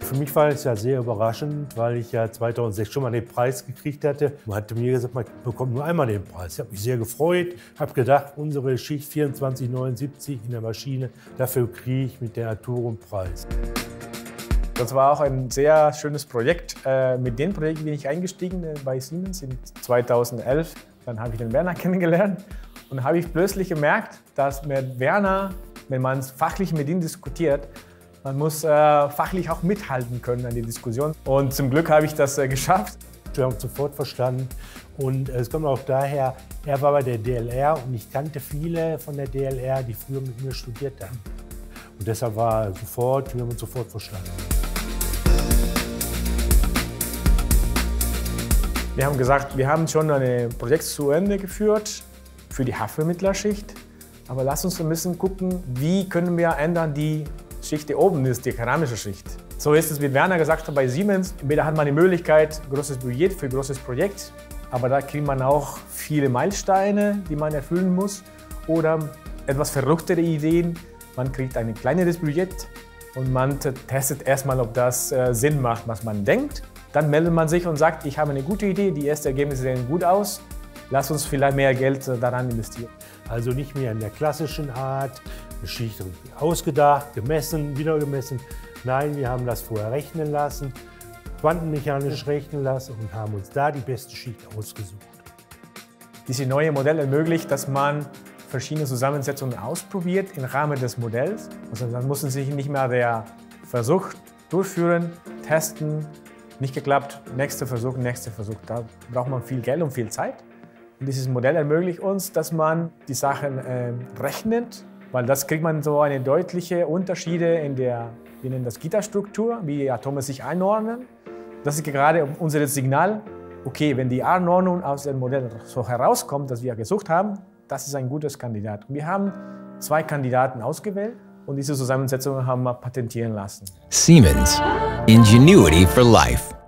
für mich war es ja sehr überraschend, weil ich ja 2006 schon mal den Preis gekriegt hatte. Man hatte mir gesagt, man bekommt nur einmal den Preis. Ich habe mich sehr gefreut, habe gedacht, unsere Schicht 24,79 in der Maschine, dafür kriege ich mit der Arturo einen Preis. Das war auch ein sehr schönes Projekt. Mit dem Projekt bin ich eingestiegen bei Siemens in 2011. Dann habe ich den Werner kennengelernt und habe ich plötzlich gemerkt, dass mit Werner, wenn man fachlich mit ihm diskutiert, man muss fachlich auch mithalten können an die Diskussion. Und zum Glück habe ich das geschafft. Wir haben uns sofort verstanden und es kommt auch daher, er war bei der DLR und ich kannte viele von der DLR, die früher mit mir studiert haben. Und deshalb wir haben uns sofort verstanden. Wir haben gesagt, wir haben schon ein Projekt zu Ende geführt für die Haarvermittlerschicht. Aber lass uns ein bisschen gucken, wie können wir ändern die Schicht, die oben ist, die keramische Schicht. So ist es, wie Werner gesagt hat, bei Siemens. Entweder hat man die Möglichkeit, großes Budget für ein großes Projekt, aber da kriegt man auch viele Meilensteine, die man erfüllen muss. Oder etwas verrücktere Ideen. Man kriegt ein kleineres Budget und man testet erstmal, ob das Sinn macht, was man denkt. Dann meldet man sich und sagt, ich habe eine gute Idee, die ersten Ergebnisse sehen gut aus. Lass uns vielleicht mehr Geld daran investieren. Also nicht mehr in der klassischen Art, eine Schicht ausgedacht, gemessen, wieder gemessen. Nein, wir haben das vorher rechnen lassen, quantenmechanisch rechnen lassen und haben uns da die beste Schicht ausgesucht. Dieses neue Modell ermöglicht, dass man verschiedene Zusammensetzungen ausprobiert im Rahmen des Modells. Also dann muss man sich nicht mehr der Versuch durchführen, testen, nicht geklappt, nächster Versuch. Da braucht man viel Geld und viel Zeit. Und dieses Modell ermöglicht uns, dass man die Sachen rechnet, weil das kriegt man so eine deutliche Unterschiede in der, wir nennen das Gitterstruktur, wie die Atome sich einordnen. Das ist gerade unser Signal, okay, wenn die Anordnung aus dem Modell so herauskommt, das wir gesucht haben, das ist ein gutes Kandidat. Und wir haben 2 Kandidaten ausgewählt und diese Zusammensetzung haben wir patentieren lassen. Siemens. Ingenuity for life.